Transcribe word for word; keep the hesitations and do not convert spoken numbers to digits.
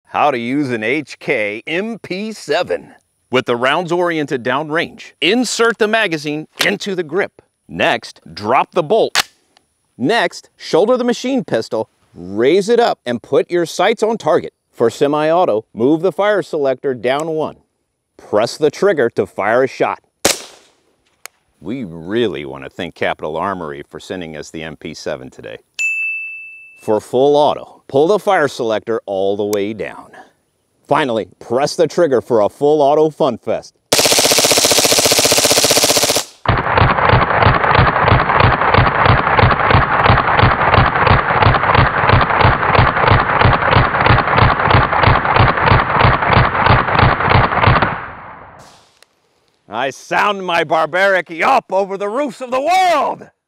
how to use an H K M P seven. With the rounds oriented downrange, insert the magazine into the grip. Next, drop the bolt. Next, shoulder the machine pistol, raise it up, and put your sights on target. For semi-auto, move the fire selector down one. Press the trigger to fire a shot. We really want to thank Capitol Armory for sending us the M P seven today. For full auto, pull the fire selector all the way down. Finally, press the trigger for a full auto fun fest. I sound my barbaric yawp over the roofs of the world!